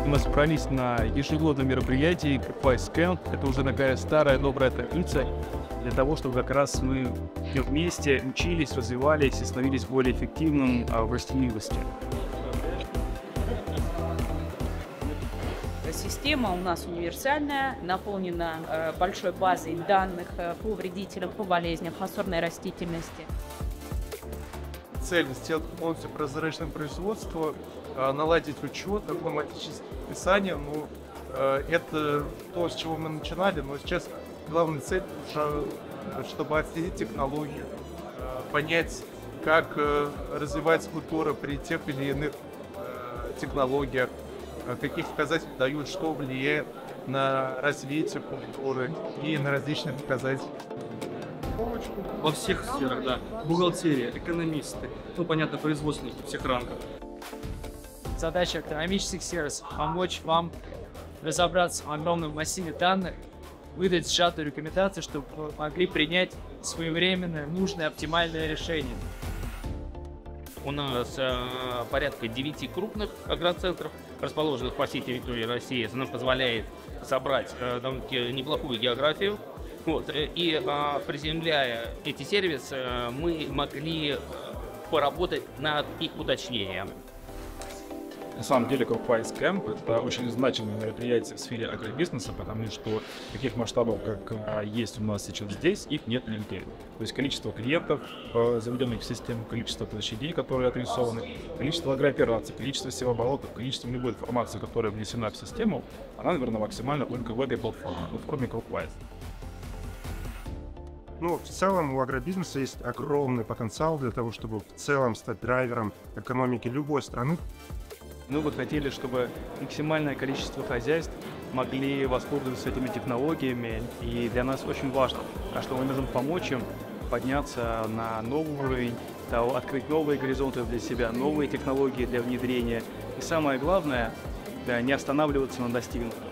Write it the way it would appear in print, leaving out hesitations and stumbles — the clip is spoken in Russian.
мы собрались на ежегодном мероприятии Wise Camp. Это уже такая старая добрая традиция для того, чтобы как раз мы вместе учились, развивались и становились более эффективным в растениевости. Система у нас универсальная, наполнена большой базой данных по вредителям, по болезням, по сорной растительности. Цель сделать полностью прозрачным производство, наладить учет, автоматическое описание. Ну, это то, с чего мы начинали, но сейчас главная цель, чтобы отследить технологию, понять, как развивается культура при тех или иных технологиях, каких показателей дают, что влияет на развитие культуры и на различные показатели. Во всех сферах, да. Бухгалтерия, экономисты, ну, понятно, производственники всех рангов. Задача экономических сервисов – помочь вам разобраться в огромном массиве данных, выдать сжатые рекомендации, чтобы вы могли принять своевременное, нужное, оптимальное решение. У нас порядка 9 крупных агроцентров, расположенных по всей территории России. Это нам позволяет собрать довольно-таки неплохую географию. Вот. И приземляя эти сервисы, мы могли поработать над их уточнением. На самом деле, Wise Camp — это очень значимое мероприятие в сфере агробизнеса, потому что таких масштабов, как есть у нас сейчас здесь, их нет нигде. То есть количество клиентов, заведенных в систему, количество площадей, которые отрисованы, количество агроопераций, количество севооборотов, количество любой информации, которая внесена в систему, она, наверное, максимально только в этой платформе Wise. Ну, в целом у агробизнеса есть огромный потенциал для того, чтобы в целом стать драйвером экономики любой страны. Мы бы хотели, чтобы максимальное количество хозяйств могли воспользоваться этими технологиями, и для нас очень важно, что мы можем помочь им подняться на новый уровень, открыть новые горизонты для себя, новые технологии для внедрения. И самое главное, не останавливаться на достигнутом.